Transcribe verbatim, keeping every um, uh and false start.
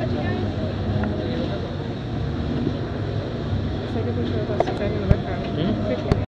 Take a picture of us standing in the background. Hmm? Quickly.